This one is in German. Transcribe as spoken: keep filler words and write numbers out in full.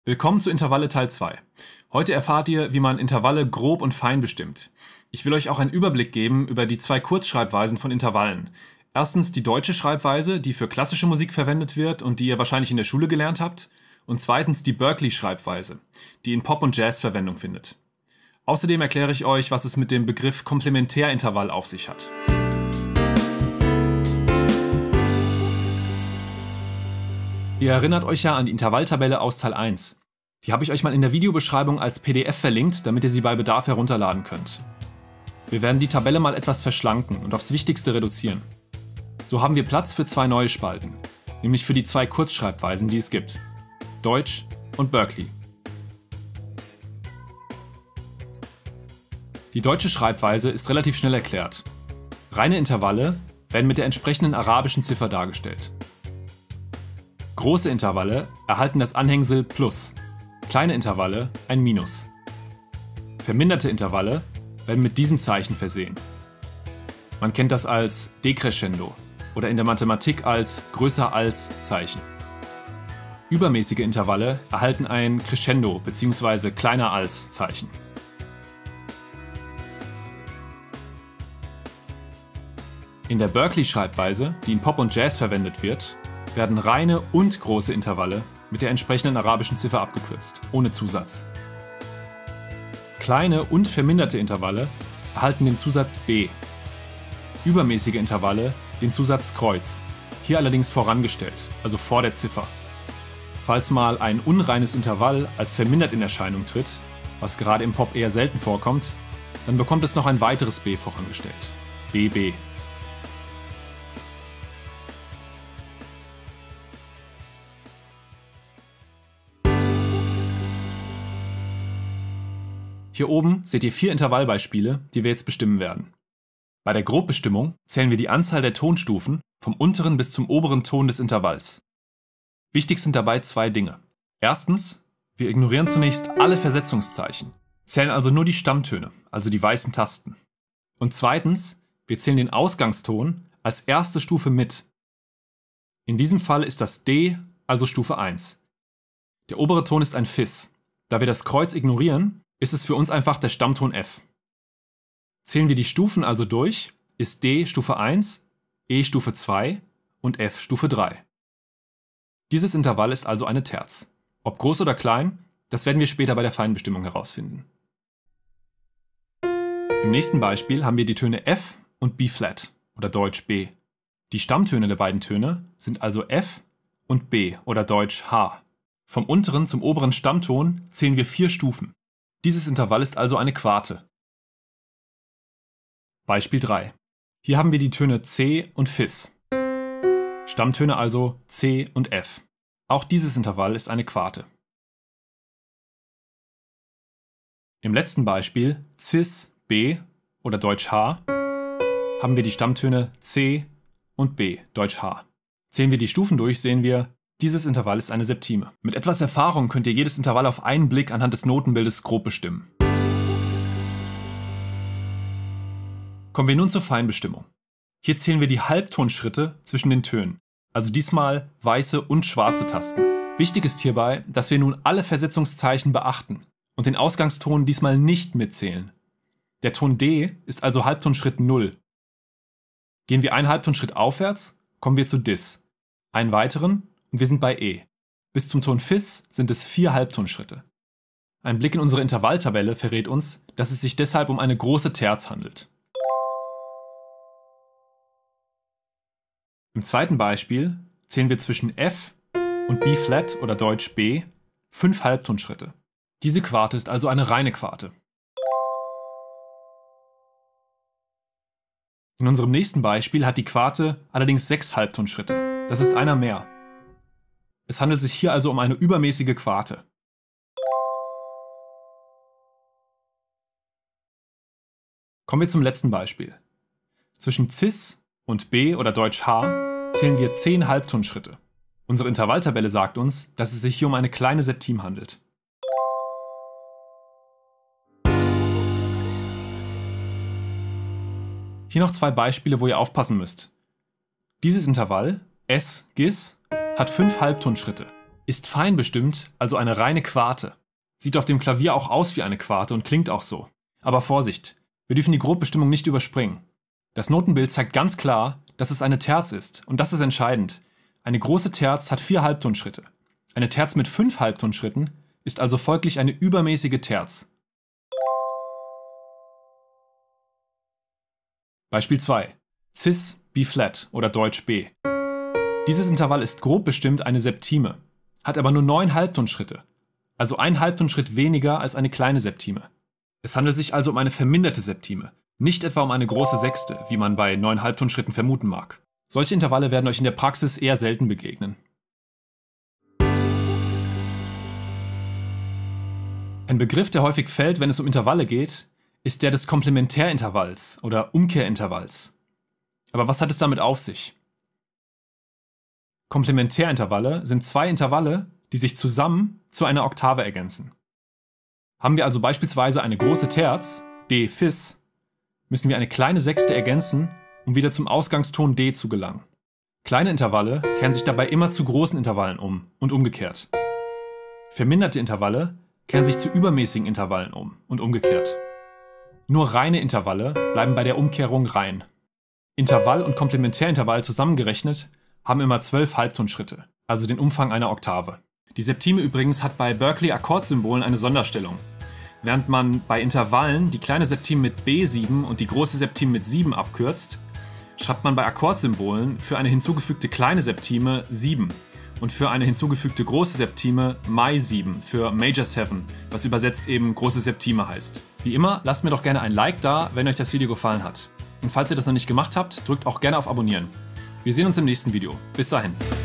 Willkommen zu Intervalle Teil zwei. Heute erfahrt ihr, wie man Intervalle grob und fein bestimmt. Ich will euch auch einen Überblick geben über die zwei Kurzschreibweisen von Intervallen. Erstens die deutsche Schreibweise, die für klassische Musik verwendet wird und die ihr wahrscheinlich in der Schule gelernt habt. Und zweitens die Berklee-Schreibweise, die in Pop und Jazz Verwendung findet. Außerdem erkläre ich euch, was es mit dem Begriff Komplementärintervall auf sich hat. Ihr erinnert euch ja an die Intervalltabelle aus Teil eins. Die habe ich euch mal in der Videobeschreibung als P D F verlinkt, damit ihr sie bei Bedarf herunterladen könnt. Wir werden die Tabelle mal etwas verschlanken und aufs Wichtigste reduzieren. So haben wir Platz für zwei neue Spalten, nämlich für die zwei Kurzschreibweisen, die es gibt: Deutsch und Berklee. Die deutsche Schreibweise ist relativ schnell erklärt. Reine Intervalle werden mit der entsprechenden arabischen Ziffer dargestellt. Große Intervalle erhalten das Anhängsel Plus, kleine Intervalle ein Minus. Verminderte Intervalle werden mit diesem Zeichen versehen. Man kennt das als Dekrescendo oder in der Mathematik als größer als Zeichen. Übermäßige Intervalle erhalten ein Crescendo bzw. kleiner als Zeichen. In der Berklee-Schreibweise, die in Pop und Jazz verwendet wird, werden reine und große Intervalle mit der entsprechenden arabischen Ziffer abgekürzt, ohne Zusatz. Kleine und verminderte Intervalle erhalten den Zusatz B. Übermäßige Intervalle den Zusatz Kreuz, hier allerdings vorangestellt, also vor der Ziffer. Falls mal ein unreines Intervall als vermindert in Erscheinung tritt, was gerade im Pop eher selten vorkommt, dann bekommt es noch ein weiteres B vorangestellt, B B. Hier oben seht ihr vier Intervallbeispiele, die wir jetzt bestimmen werden. Bei der Grobbestimmung zählen wir die Anzahl der Tonstufen vom unteren bis zum oberen Ton des Intervalls. Wichtig sind dabei zwei Dinge. Erstens, wir ignorieren zunächst alle Versetzungszeichen, zählen also nur die Stammtöne, also die weißen Tasten. Und zweitens, wir zählen den Ausgangston als erste Stufe mit. In diesem Fall ist das D also Stufe eins. Der obere Ton ist ein Fis. Da wir das Kreuz ignorieren, ist es für uns einfach der Stammton F. Zählen wir die Stufen also durch, ist D Stufe eins, E Stufe zwei und F Stufe drei. Dieses Intervall ist also eine Terz. Ob groß oder klein, das werden wir später bei der Feinbestimmung herausfinden. Im nächsten Beispiel haben wir die Töne F und B-Flat oder Deutsch B. Die Stammtöne der beiden Töne sind also F und B oder Deutsch H. Vom unteren zum oberen Stammton zählen wir vier Stufen. Dieses Intervall ist also eine Quarte. Beispiel drei. Hier haben wir die Töne C und Fis. Stammtöne also C und F. Auch dieses Intervall ist eine Quarte. Im letzten Beispiel Cis B oder Deutsch H haben wir die Stammtöne C und B, Deutsch H. Zählen wir die Stufen durch, sehen wir, dieses Intervall ist eine Septime. Mit etwas Erfahrung könnt ihr jedes Intervall auf einen Blick anhand des Notenbildes grob bestimmen. Kommen wir nun zur Feinbestimmung. Hier zählen wir die Halbtonschritte zwischen den Tönen, also diesmal weiße und schwarze Tasten. Wichtig ist hierbei, dass wir nun alle Versetzungszeichen beachten und den Ausgangston diesmal nicht mitzählen. Der Ton D ist also Halbtonschritt null. Gehen wir einen Halbtonschritt aufwärts, kommen wir zu Dis. Einen weiteren und wir sind bei E. Bis zum Ton Fis sind es vier Halbtonschritte. Ein Blick in unsere Intervalltabelle verrät uns, dass es sich deshalb um eine große Terz handelt. Im zweiten Beispiel zählen wir zwischen F und B-Flat oder Deutsch B fünf Halbtonschritte. Diese Quarte ist also eine reine Quarte. In unserem nächsten Beispiel hat die Quarte allerdings sechs Halbtonschritte. Das ist einer mehr. Es handelt sich hier also um eine übermäßige Quarte. Kommen wir zum letzten Beispiel. Zwischen Cis und B oder Deutsch H zählen wir zehn Halbtonschritte. Unsere Intervalltabelle sagt uns, dass es sich hier um eine kleine Septime handelt. Hier noch zwei Beispiele, wo ihr aufpassen müsst. Dieses Intervall, S Gis, hat fünf Halbtonschritte. Ist fein bestimmt also eine reine Quarte. Sieht auf dem Klavier auch aus wie eine Quarte und klingt auch so. Aber Vorsicht, wir dürfen die Grobbestimmung nicht überspringen. Das Notenbild zeigt ganz klar, dass es eine Terz ist, und das ist entscheidend. Eine große Terz hat vier Halbtonschritte. Eine Terz mit fünf Halbtonschritten ist also folglich eine übermäßige Terz. Beispiel zwei. Cis B-Flat oder Deutsch B. Dieses Intervall ist grob bestimmt eine Septime, hat aber nur neun Halbtonschritte, also ein Halbtonschritt weniger als eine kleine Septime. Es handelt sich also um eine verminderte Septime, nicht etwa um eine große Sechste, wie man bei neun Halbtonschritten vermuten mag. Solche Intervalle werden euch in der Praxis eher selten begegnen. Ein Begriff, der häufig fällt, wenn es um Intervalle geht, ist der des Komplementärintervalls oder Umkehrintervalls. Aber was hat es damit auf sich? Komplementärintervalle sind zwei Intervalle, die sich zusammen zu einer Oktave ergänzen. Haben wir also beispielsweise eine große Terz, D-Fis, müssen wir eine kleine Sechste ergänzen, um wieder zum Ausgangston D zu gelangen. Kleine Intervalle kehren sich dabei immer zu großen Intervallen um und umgekehrt. Verminderte Intervalle kehren sich zu übermäßigen Intervallen um und umgekehrt. Nur reine Intervalle bleiben bei der Umkehrung rein. Intervall und Komplementärintervall zusammengerechnet haben immer zwölf Halbtonschritte, also den Umfang einer Oktave. Die Septime übrigens hat bei Berkeley-Akkordsymbolen eine Sonderstellung. Während man bei Intervallen die kleine Septime mit B sieben und die große Septime mit sieben abkürzt, schreibt man bei Akkordsymbolen für eine hinzugefügte kleine Septime sieben und für eine hinzugefügte große Septime Mi sieben für Major sieben, was übersetzt eben große Septime heißt. Wie immer, lasst mir doch gerne ein Like da, wenn euch das Video gefallen hat. Und falls ihr das noch nicht gemacht habt, drückt auch gerne auf Abonnieren. Wir sehen uns im nächsten Video. Bis dahin.